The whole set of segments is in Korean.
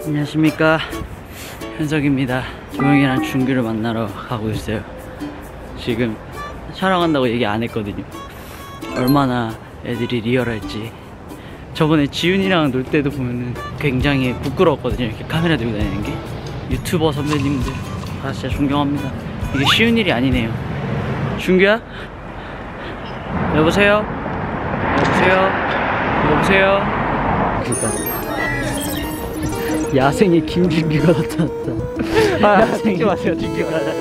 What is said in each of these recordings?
안녕하십니까, 현석입니다. 조용이랑 준규를 만나러 가고 있어요. 지금 촬영한다고 얘기 안 했거든요. 얼마나 애들이 리얼할지. 저번에 지훈이랑 놀 때도 보면은 굉장히 부끄러웠거든요, 이렇게 카메라 들고 다니는 게. 유튜버 선배님들 다 진짜 존경합니다. 이게 쉬운 일이 아니네요. 준규야? 여보세요? 여보세요? 여보세요? 야생의 김준규가 나타났다. 찍지 마세요, 찍지 마세요.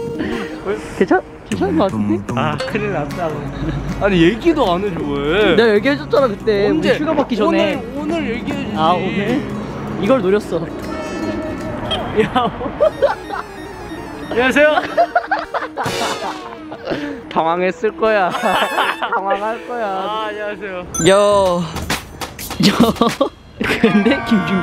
괜찮은 것 같은데? 아, 큰일 났다. 아니, 얘기도 안 해줘, 왜? 내가 얘기해줬잖아, 그때. 언제? 우리 휴가 받기 전에. 오늘 얘기해주지. 아, 오늘? 이걸 노렸어. 야. 안녕하세요. 당황했을 거야. 당황할 거야. 아, 안녕하세요. 근데 김준규.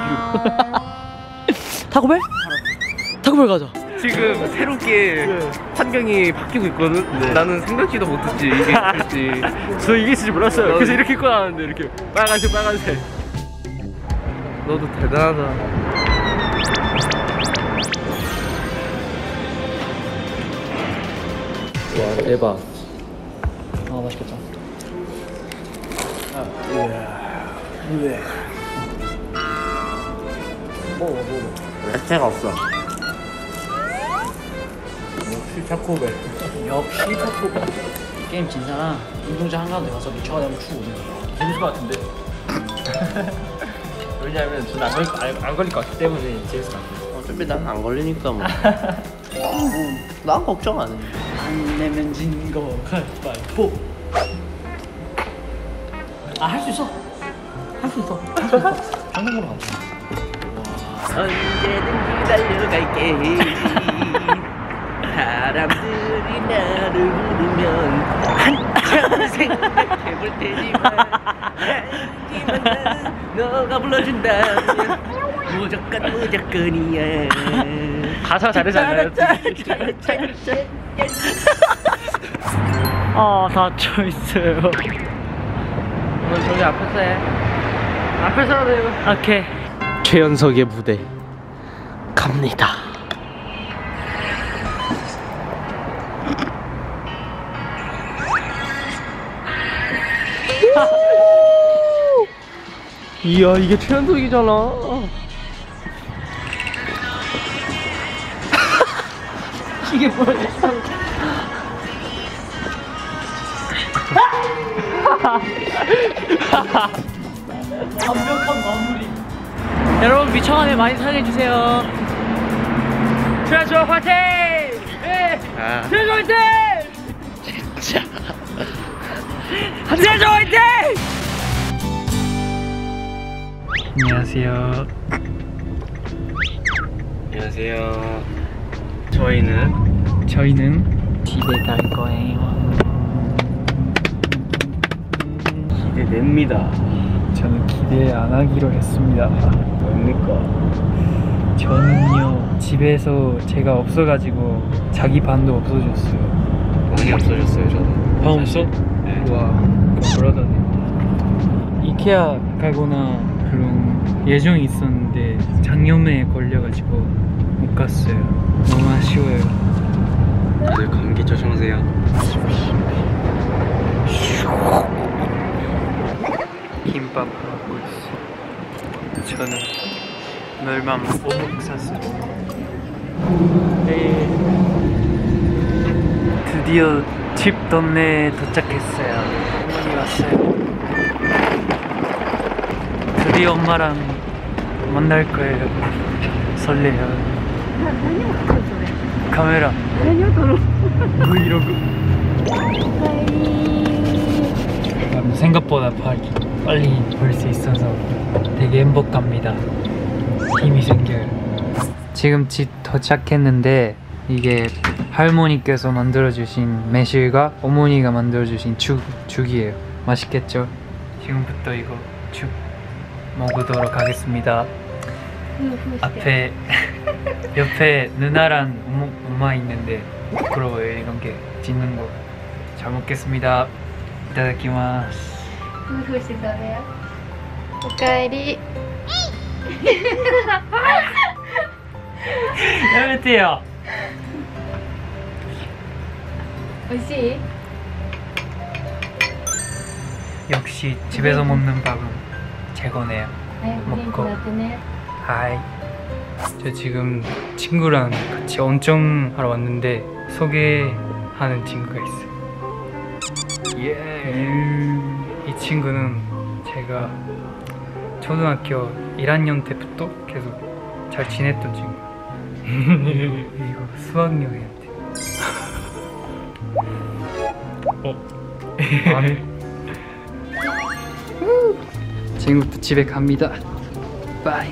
타고벨? 타고벨 가자. 지금 새롭게 환경이 바뀌고 있거든? 네. 나는 생각지도 못했지, 이게 있을지. 저 이게 있을지 몰랐어요. 그래서 이렇게 입고 나왔는데, 이렇게 빨간색, 빨간색. 너도 대단하다. 와, 대박. 아, 맛있겠다. 먹어. 야채가 없어. 역시 차코벨. 역시 타코벨. 게임 진 사람 운동장 한가운데 가서 미쳐가지고 추고 오는 거. 재밌을 것 같은데? 왜냐면 저는 안 걸릴 것 같기 때문에 재밌을 것 같아요. 어차피 난 안 걸리니까 뭐. 난 걱정 안 해. 안 내면 진 거 가위바위보. 아, 할 수 있어. 할 수 있어. 장난으로 가자. 언제든 달려갈게. 사람들이 나를 부르면 한참 생각해볼 테지만 하지만 나는 너가 불러준다면 무조건이야. 가사 잘하지 않나요? 아, 다쳐 있어요. 오늘 저기 앞에서 해. 앞에서라도 해. 오케이. 최연석의 무대 갑니다. 이야, 이게 최연석이잖아. 이게 뭐야? 완벽한 마무리. 여러분, 미청아내 많이 사랑해주세요. 트레저 화이팅! 예! 트레저 화이팅! 진짜. 트레저 화이팅! 안녕하세요. 안녕하세요. 저희는 집에 갈 거예요. 기대됩니다. 저는 기대 안 하기로 했습니다. 뭡니까? 저는요, 집에서 제가 없어가지고 자기 반도 없어졌어요. 많이 없어졌어요, 저는. 방 없어? 네. 와, 불하다네. 이케아 가거나 그런 예정이 있었는데 장염에 걸려가지고 못 갔어요. 너무 아쉬워요. 다들 감기 조심하세요. 김밥 먹고 있어. 저는 멸망 오목 샀어요. 네, 드디어 집 동네에 도착했어요. 어머니 왔어요. 드디어 엄마랑 만날 거예요. 설레요. 카메라 브이로그. 생각보다 빨리 볼 수 있어서 되게 행복합니다. 힘이 생겨요. 지금 집 도착했는데 이게 할머니께서 만들어주신 매실과 어머니가 만들어주신 죽이에요. 맛있겠죠? 지금부터 이거 죽 먹도록 하겠습니다. 앞에 옆에 누나랑 엄마 있는데 부끄러워요, 이런 게 찍는 거. 잘 먹겠습니다. 이타다키마스. 夫婦して食べよう。おかえり。 やめてよ。 美味しい? 역시 집에서 먹는 밥은 최고네요. 먹고. 하이. 저 지금 친구랑 같이 온천하러 왔는데 소개하는 친구가 있어요. 이 친구는 제가 초등학교 1학년 때부터 계속 잘 지냈던 친구. 이거 수학여행한테. 안. 지금부터 집에 갑니다. 바이.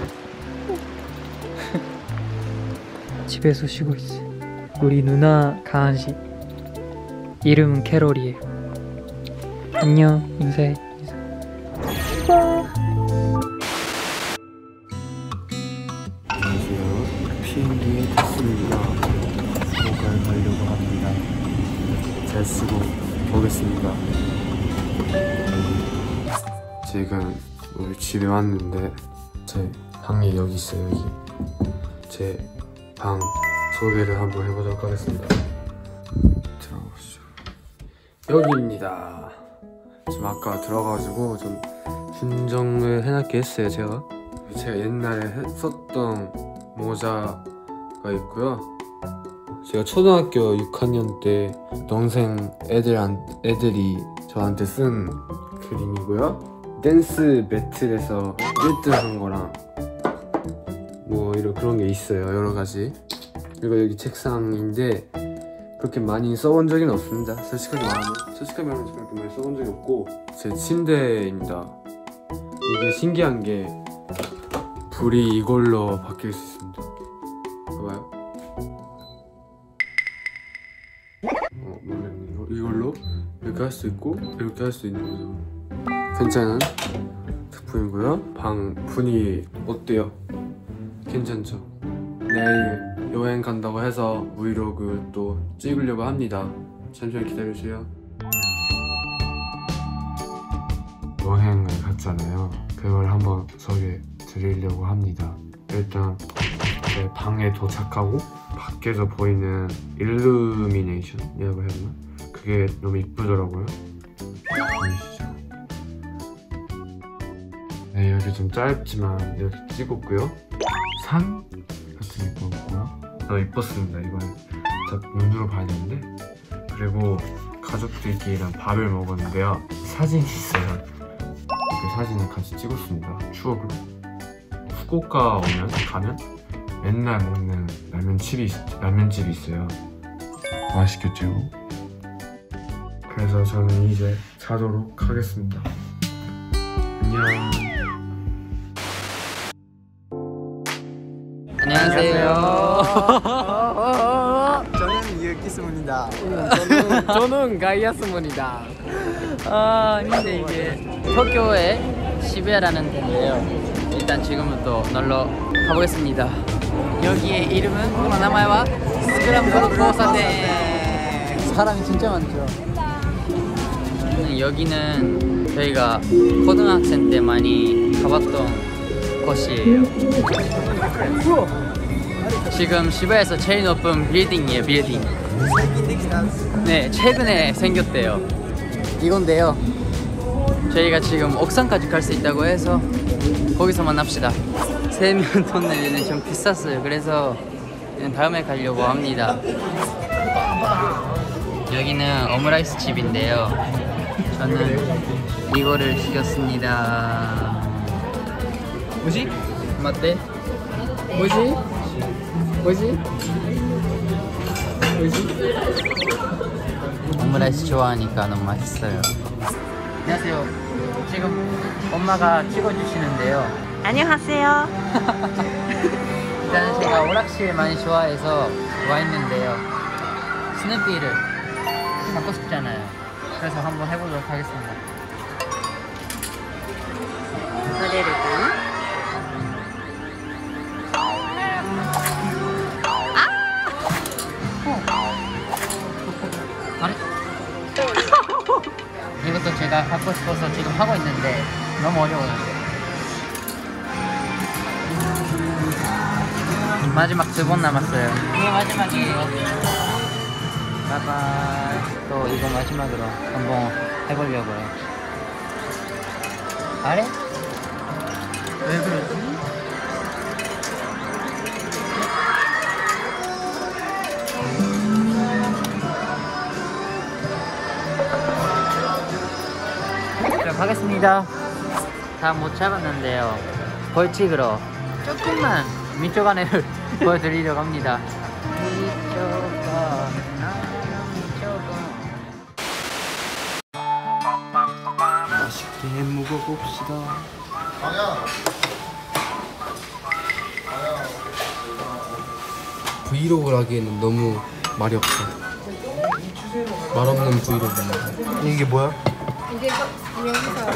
집에서 쉬고 있어. 우리 누나 강아지 이름은 캐롤이에요. 안녕. 인사해. 안녕하세요. 비행기에 탔습니다. 후쿠오카에 가려고 합니다. 잘 쓰고 보겠습니다. 지금 우리 집에 왔는데 제 방이 여기 있어요. 여기 제 방 소개를 한번 해보도록 하겠습니다. 들어가보시죠. 여기입니다. 지금 아까 들어가가지고 좀 순정을 해놨게 했어요. 제가 옛날에 썼던 모자가 있고요. 제가 초등학교 6학년 때 동생 애들이 저한테 쓴 그림이고요. 댄스 배틀에서 1등 한 거랑 뭐 이런 그런 게 있어요. 여러 가지. 그리고 여기 책상인데 그렇게 많이 써본 적은 없습니다. 솔직하게 말하면 그렇게 많이 써본 적이 없고 제 침대입니다. 이게 신기한 게 불이 이걸로 바뀔 수 있습니다. 봐봐요. 모르겠네. 이걸로 이렇게 할 수 있고 이렇게 할 수 있는 거죠. 괜찮은 제품이고요. 방 분위기 어때요? 괜찮죠? 내일 여행 간다고 해서 브이로그 또 찍으려고 합니다. 잠시만 기다려주세요. 여행을 갔잖아요. 그걸 한번 소개해 드리려고 합니다. 일단 제 방에 도착하고 밖에서 보이는 일루미네이션이라고 해야 되나? 그게 너무 이쁘더라고요. 보이시죠? 네, 여기 좀 짧지만 이렇게 찍었고요. 산 같은 게 있고요. 너무 이뻤습니다. 이건 진짜 눈으로 봐야 되는데. 그리고 가족들끼리랑 밥을 먹었는데요. 사진이 있어요. 그 사진을 같이 찍었습니다. 추억으로. 후쿠오카 가면 맨날 먹는 라면집이 있어요. 맛있겠죠? 그래서 저는 이제 자도록 하겠습니다. 안녕. 안녕하세요. 저는 유키스문입니다. 저는 가이아스문입니다. 근데 이게 도쿄의 시부야라는 데인데요. 일단 지금부터 놀러 가보겠습니다. 여기의 이름은 나마이와 스크램블 고사데. 사람이 진짜 많죠. 여기는 저희가 고등학생 때 많이 가봤던 곳이에요. 지금 시부야에서 제일 높은 빌딩이에요. 빌딩. 네, 최근에 생겼대요. 이건데요. 저희가 지금 옥상까지 갈 수 있다고 해서 거기서 만납시다. 3명 돈 내기는 좀 비쌌어요. 그래서 다음에 가려고 합니다. 여기는 오므라이스 집인데요. 저는 이거를 시켰습니다. 뭐지? 맞대? 뭐지? 뭐지? 뭐지? 오므라이스 좋아하니까 너무 맛있어요. 안녕하세요. 지금 엄마가 찍어주시는데요. 안녕하세요. 일단 제가 오락실 많이 좋아해서 와 있는데요. 스누피를 갖고 싶잖아요. 그래서 한번 해보도록 하겠습니다. 노래를 아래? 이것도 제가 갖고 싶어서 지금 하고 있는데 너무 어려워요. 마지막 2번 남았어요. 이게 마지막이에요. 바이바이. 또 이거 마지막으로 한번 해보려고요. 아래? 왜 그러지? 자, 가겠습니다. 다 못 잡았는데요. 벌칙으로 조금만 밑쪽 안에를 보여드리려고 합니다. 맛있게 먹어봅시다. 브이로그를 하기에는 너무 말이 없어. 말 없는 브이로그. 이게 뭐야? 이게 여기서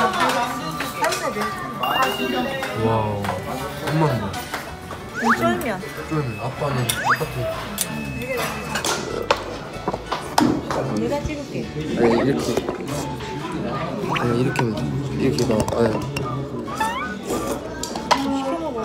와우. 엄마는 뭐야? 쫄면. 쫄면. 아빠는 똑같아. 내가 찍을게. 아니 이렇게. 아니 이렇게 하면 돼. 이렇게 나. 아니. 시켜 먹어.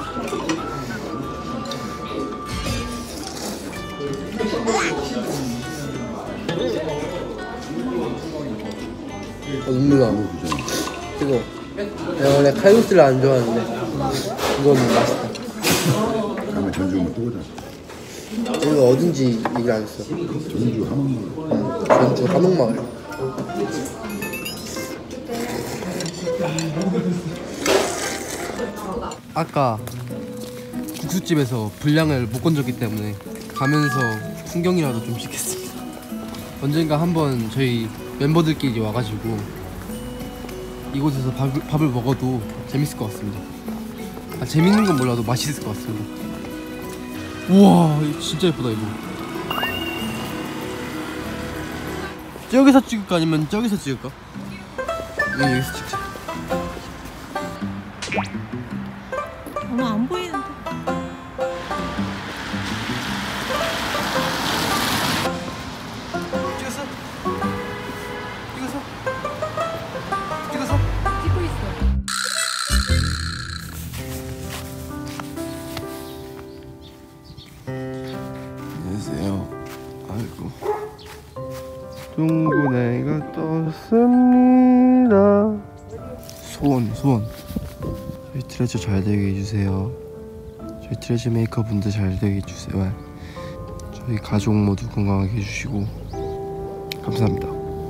눈물 나. 이거 내가 원래 칼국수를 안 좋아하는데 이건 맛있다. 다음에 전주 오면 또 오자. 여기가 어딘지 얘기를 안 했어. 전주 함흥마을. 전주 함흥마을. 아까 국수집에서 분량을 못 건졌기 때문에 가면서 풍경이라도 좀 찍겠습니다. 언젠가 한번 저희 멤버들끼리 와가지고 이곳에서 밥을 먹어도 재밌을 것 같습니다. 아, 재밌는 건 몰라도 맛있을 것 같습니다. 우와, 이거 진짜 예쁘다 이거. 저기서 찍을까 아니면 저기서 찍을까? 여기서 찍자. 어머 안 보이는데. 찍었어? 찍었어? 찍었어? 찍고 있어. 안녕하세요. 아이고. 둥근애가 떴습니다. 소원. 저희 트레저 잘 되게 해주세요. 저희 트레저 메이커 분들 잘 되게 해주세요. 저희 가족 모두 건강하게 해주시고 감사합니다.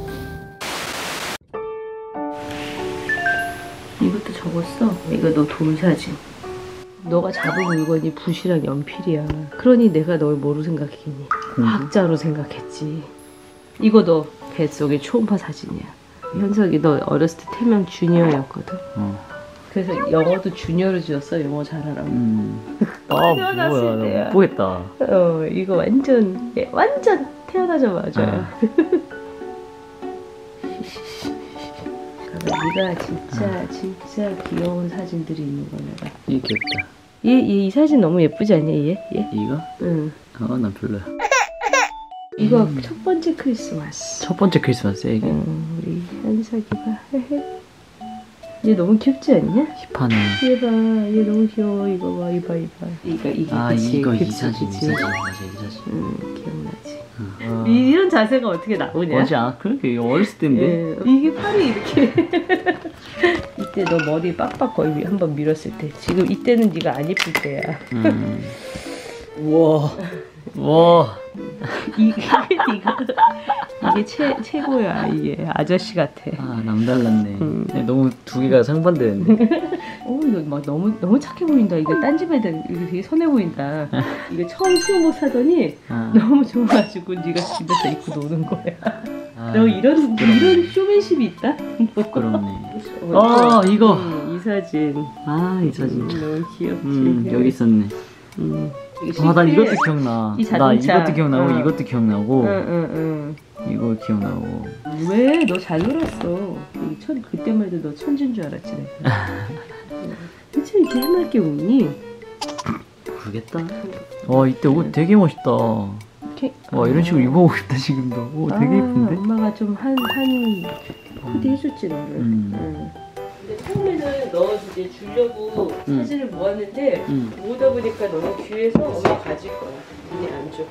이것도 적었어. 이거 너 돌사진. 너가 잡은 물건이 붓이랑 연필이야. 그러니 내가 널 뭐로 생각했니? 학자로 생각했지. 이거 너 뱃속의 초음파 사진이야. 현석이 너 어렸을 때 태명 주니어였거든. 그래서 영어도 주니어로 지었어. 영어 잘하라고. 아 태어났을 뭐야 때야. 나 못 보겠다. 이거 완전 태어나자마자. 네가 진짜 귀여운 사진들이 있는 거야. 내가. 이게 귀엽다. 이 사진 너무 예쁘지 않냐 얘? 이거? 응. 난 별로야. 이거 첫 번째 크리스마스. 첫 번째 크리스마스야 이게. 우리 현석이가. 얘 너무 귀엽지 않냐? 힙하네. 얘 봐, 얘 너무 귀여워. 이거 봐, 이게 그치, 이거 이 그치, 사진 그치. 맞아 이 사진. 기억나지. 어. 이런 자세가 어떻게 나오냐? 맞아. 그러게 어렸을 때인데. 예, 이게 팔이 이렇게. 이때 너 머리 빡빡 거의 한번 밀었을 때. 지금 이때는 네가 안 예쁠 때야. 와. 이게 최고야. 이게 아저씨 같아. 아 남달랐네. 너무 두 개가 상반되는데. 이거 막 너무 착해 보인다. 이거 딴 집 애들 이거 되게 선해 보인다. 이거 처음 수영복 사더니 너무 좋아가지고 네가 집에서 입고 노는 거야. 너 이런 쇼맨십이 있다? 부끄럽네. 이거. 이 사진. 이 사진. 너무 귀엽지. 여기 있었네. 나 이것도 기억나. 이 자동차. 나 이것도 기억나고 이것도 기억나고. 응. 이거 기억나고. 왜? 너 잘 놀았어. 그때만 해도 너 천재인 줄 알았지 내가. 대체 이렇게 해맑게 웃니? 모르겠다. 이때 옷 되게 멋있다. 이런 식으로 입어보고 싶다 지금도. 되게 예쁜데? 엄마가 좀 한 코디 해줬지 너를. 근데 처음에는 너 이제 주려고 사진을 모았는데 모으다 보니까 너무 귀해서 엄마 가질 거야. 이제 안 줘.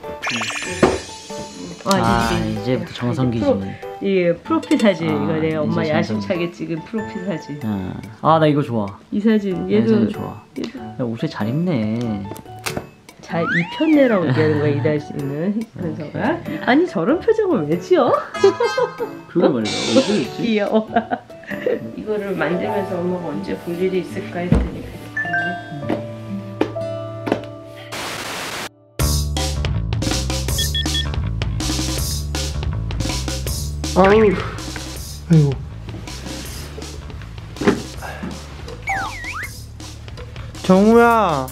이제부터 정성기지만. 이 프로필 사진 이거 내가 엄마 이제 야심차게 찍은 프로필 사진. 나 이거 좋아. 이 사진 얘도 얘도 좋아. 야, 옷을 잘 입네. 잘 입혔네라고 얘기하는 거야 이달 씨는 현서가. 아니 저런 표정을 왜 지어? 그걸 말이야. 옷을 입지. 귀여워. 이거를 만들면서 엄마가 언제 볼 일이 있을까 했더니 그랬네. 아이고. 정우야.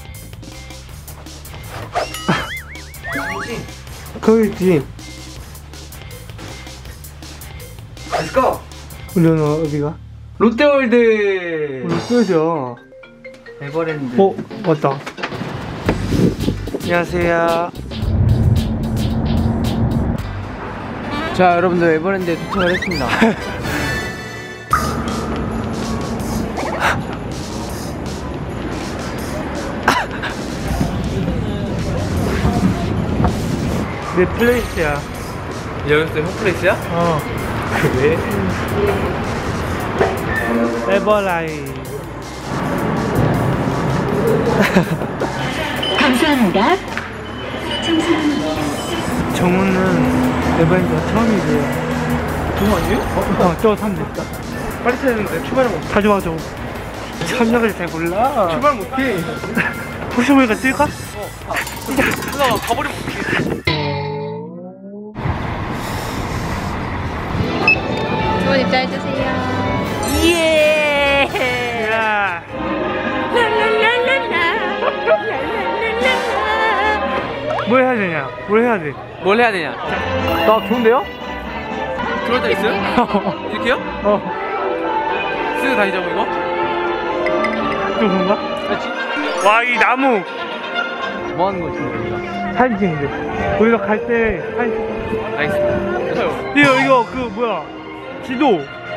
거기 있지. Let's go. 우리는 어디가? 롯데월드. 롯데죠. 에버랜드. 맞다. 안녕하세요. 자, 여러분들 에버랜드에 도착을 했습니다. 내 플레이스야. 여기서 형 플레이스야? 그래? 에버라인. 감사합니다. 정우는 에버랜드가 처음이래요. 그거 아니에요? 저거 타면 됐다. 빨리 타야 되는데 출발을 못. 가지 마, 저거. 참여를 잘 몰라. 출발 못해. 혹시 모르니까 뛸까? 하다가 가버리면 어떡해. 좋은 입장 해주세요. 예. 야. 뭘 해야 되냐? 뭘 해야 돼? 뭘 해야 되냐? 나 좋은데요? 들어올 때 있어요? 이렇게요? 쓰고 다니자고 이거? 좀 그런가? 와, 이 나무 뭐 하는 거지 우리가? 사진 찍는데. 우리가 갈 때 사진 찍. 알겠습니다. 이거 그 뭐야? 지도.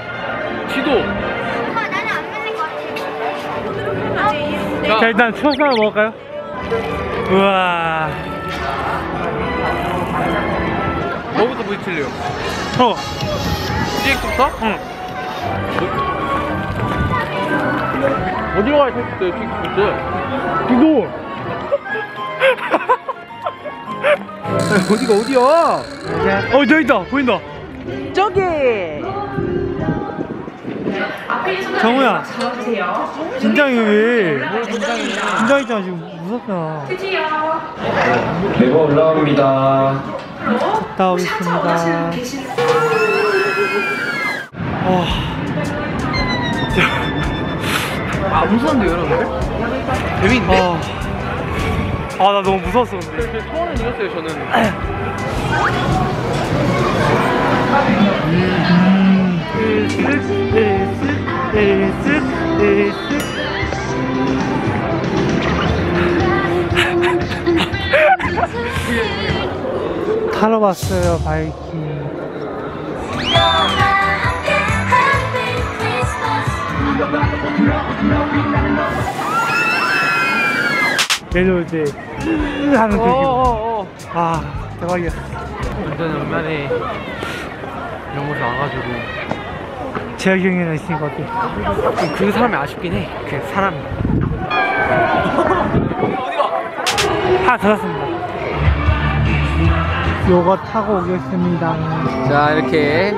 자, 일단 추어서 하나 먹을까요? 우와. 뭐부터 부딪힐래요? CX부터? 응. 어디로 가야 돼? CX부터? 지도. 어디가 어디야? 저기 있다. 보인다. 저기. 정우야. 긴장해 왜? 긴장했잖아 지금. 무섭잖아. 배가 올라옵니다. 갔다 오겠습니다. 무서운데요 여러분들? 재밌는데? 나 너무 무서웠어 근데. 처음엔 이겼어요 저는. 타러 왔어요 바이킹. 내려올 때 하는 그 기분. 대박이야. 완전 얼마에 이런 곳에 와가지고 재혁이 형이랑 있으니까 어때? 그 사람이 아쉽긴 해. 그 사람이. 하나 더 샀습니다. 요거 타고 오겠습니다. 자, 이렇게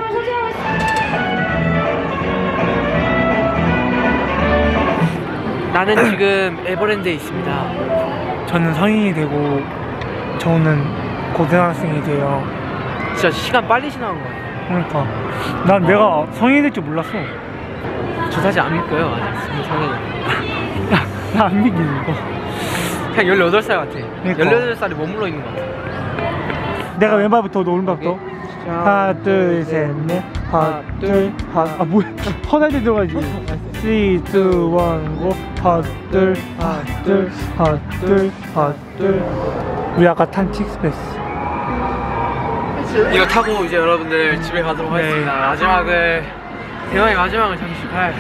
나는 지금 에버랜드에 있습니다. 저는 성인이 되고 저는 고등학생이 돼요. 진짜 시간 빨리 지나간 거야. 그러니까 난 내가 성인이 될 줄 몰랐어. 저 사실 안 믿고요. 아직 성인은. 나 안 믿기는 거. 그냥 18살 같아. 그러니까. 18살이 머물러 있는 것 같아. 내가 왼발부터 너 오른발부터. 하나 둘 셋 넷. 하나 둘 하나. 뭐야? 허날때 들어가지. 3, 2, 1, 고. 하나 둘 하나 둘 하나 둘 하나 둘. 우리 아까 탄 칙스패스. 이거 타고 이제 여러분들 집에 가도록 하겠습니다. 마지막을 대화의 마지막을 장식할.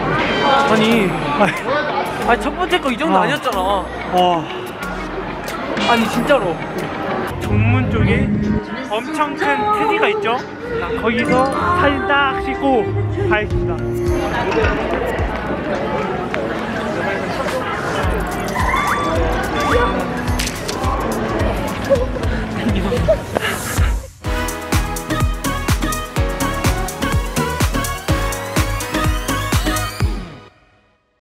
아니 첫 번째 거 이 정도 아니었잖아. 아니 진짜로. 정문 쪽에 엄청 큰 테디가 있죠? 거기서 사진 딱 찍고 가겠습니다.